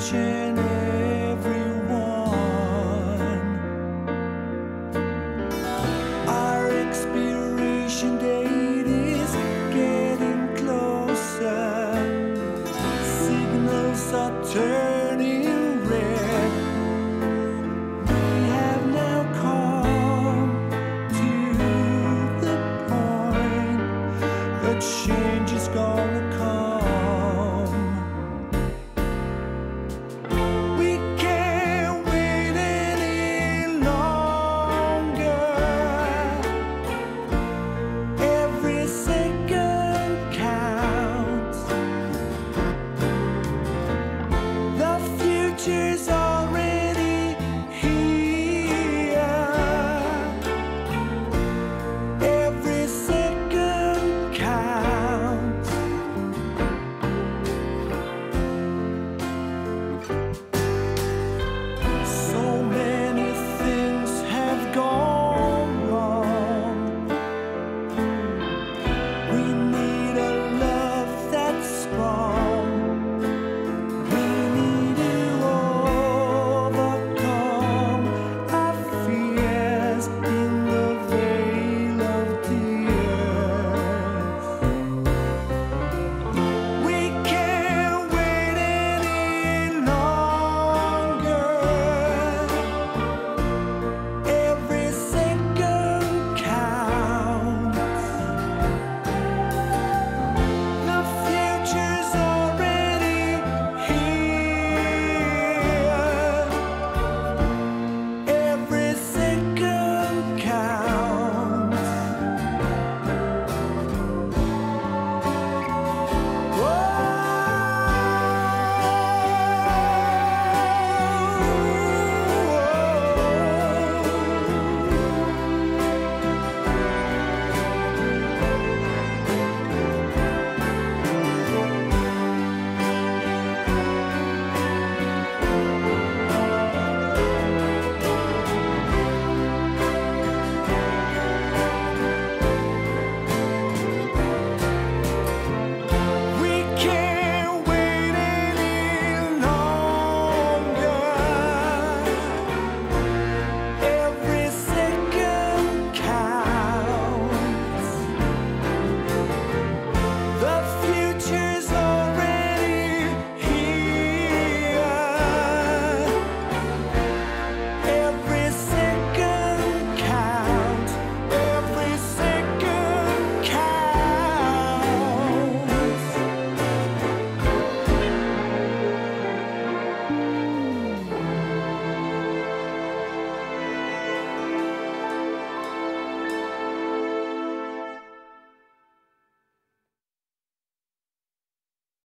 each and every one. Our expiration date is getting closer. Signals are turning red. We have now come to the point. A change is gonna come. We can't wait any longer. Every second counts. The future's already here. Every second counts.